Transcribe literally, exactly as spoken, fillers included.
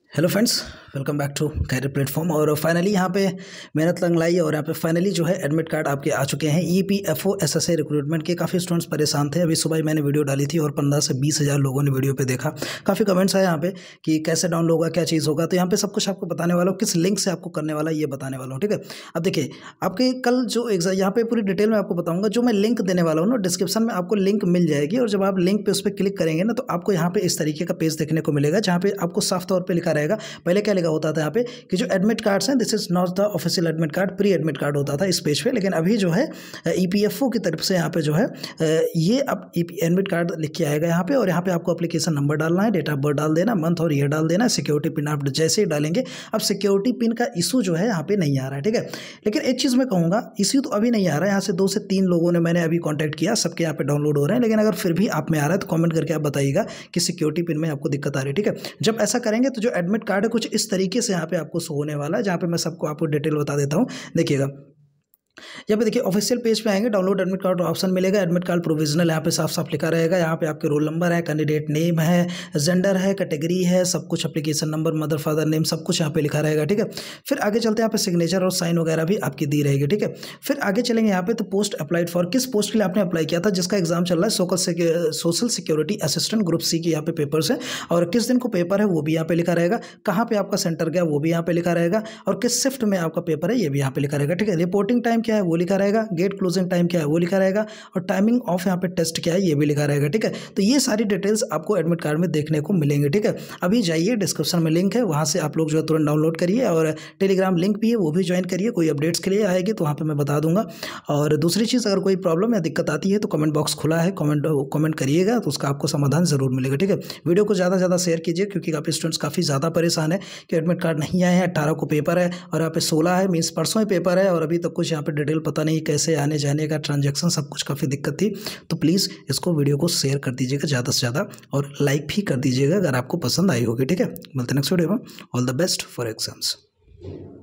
Hello friends, welcome back to career platform. और finally यहाँ पे मेहनत लग लाई और यहाँ पे फाइनली जो है एडमिट कार्ड आपके आ चुके हैं। E P F O S S A recruitment के काफ़ी स्टूडेंट्स परेशान थे। अभी सुबह ही मैंने वीडियो डाली थी और पंद्रह से बीस हज़ार लोगों ने वीडियो पे देखा। काफ़ी कमेंट्स आए यहाँ पे कि कैसे डाउनलोड होगा, क्या चीज़ होगा। तो यहाँ पे सब कुछ आपको बताने वाला हूँ, किस लिंक से आपको करने वाला ये बताने वाला हूँ। ठीक है, अब देखिए आपके कल जो एग्जाम यहाँ पे पूरी डिटेल में आपको बताऊँगा। जो मैं लिंक देने वाला हूँ ना, डिस्क्रिप्शन में आपको लिंक मिल जाएगी और जब आप लिंक पे उस पर क्लिक करेंगे ना तो आपको यहाँ पे इस तरीके का पेज देखने को मिलेगा, जहाँ पे आपको साफ तौर पर लिखा रहेगा। पहले क्या लिखा होता था यहाँ पे कि जो एडमिट कार्ड्स हैं, this is not the official admit card, pre admit card होता था इस पेज पे। लेकिन अभी जो है ई पी एफ ओ की तरफ से यहाँ पे जो है ये अब एडमिट कार्ड लिख के आएगा यहाँ पे। और यहाँ पे आपको एप्लीकेशन नंबर डालना है, डेट ऑफ बर्थ डाल देना, मंथ और ईयर डाल देना, सिक्योरिटी पिन आप जैसे ही डालेंगे। अब सिक्योरिटी पिन का इशू जो है यहाँ पे नहीं आ रहा है, ठीक है। लेकिन एक चीज़ मैं कहूँगा, इशू तो अभी नहीं आ रहा है। यहाँ से दो से तीन लोगों ने मैंने अभी कॉन्टैक्ट किया, सबके यहाँ पे डाउनलोड हो रहे हैं। लेकिन अगर फिर भी आप में आ रहा है तो कॉमेंट करके आप बताइएगा कि सिक्योरिटी पिन में आपको दिक्कत आ रही है, ठीक है। जब ऐसा करेंगे तो जो एडमिट कार्ड है कुछ इस तरीके से यहाँ पे आपको शो होने वाला है, जहाँ पे मैं सबको आपको डिटेल बता देता हूँ। देखिएगा यहाँ पे देखिए ऑफिशियल पेज पे आएंगे, डाउनलोड एडमिट कार्ड ऑप्शन मिलेगा। एडमिट कार्ड प्रोविजनल यहाँ पे साफ साफ लिखा रहेगा। यहाँ पे आपके रोल नंबर है, कैंडिडेट नेम है, जेंडर है, कैटेगरी है, सब कुछ, application number, mother father name, सब कुछ यहाँ पे लिखा रहेगा, ठीक है। फिर आगे चलते हैं, यहाँ पे सिग्नेचर और साइन वगैरह भी आपकी दी रहेगी, ठीक है। फिर आगे चलेंगे यहाँ पे तो पोस्ट अप्लाइड फॉर, किस पोस्ट के लिए आपने अप्लाई किया था, जिसका एग्जाम चल रहा है social security assistant group C की यहाँ पे पेपर्स है। और किस दिन को पेपर है वो भी यहाँ पे लिखा रहेगा, कहाँ पे आपका सेंटर गया वो भी यहाँ पे लिखा रहेगा, और किस शिफ्ट में आपका पेपर है ये भी यहाँ पे लिखा रहेगा, ठीक है। रिपोर्टिंग टाइम क्या है वो लिखा रहेगा, गेट क्लोजिंग टाइम क्या है वो लिखा रहेगा, और टाइमिंग ऑफ यहाँ पे टेस्ट क्या है ये भी लिखा रहेगा, ठीक है। तो ये सारी डिटेल्स आपको एडमिट कार्ड में देखने को मिलेंगे, ठीक है। अभी जाइए, डिस्क्रिप्शन में लिंक है, वहाँ से आप लोग जो है तुरंत डाउनलोड करिए। और टेलीग्राम लिंक भी है, वो भी ज्वाइन करिए। कोई अपडेट्स के लिए आएगी तो वहाँ पर मैं बता दूंगा। और दूसरी चीज़, अगर कोई प्रॉब्लम या दिक्कत आती है तो कमेंट बॉक्स खुला है, कमेंट कमेंट करिएगा तो उसका आपको समाधान जरूर मिलेगा, ठीक है। वीडियो को ज़्यादा से ज़्यादा शेयर कीजिए, क्योंकि काफ़ी स्टूडेंट्स काफ़ी ज़्यादा परेशान है कि एडमिट कार्ड नहीं आए हैं। अट्ठारह को पेपर है और यहाँ पे सोलह है, मीन्स परसों ही पेपर है और अभी तक कुछ यहाँ पे डिटेल पता नहीं कैसे आने जाने का, ट्रांजैक्शन, सब कुछ काफ़ी दिक्कत थी। तो प्लीज़ इसको वीडियो को शेयर कर दीजिएगा ज़्यादा से ज़्यादा और लाइक भी कर दीजिएगा अगर आपको पसंद आई होगी, ठीक है। मिलते हैं नेक्स्ट वीडियो में। All the best for exams.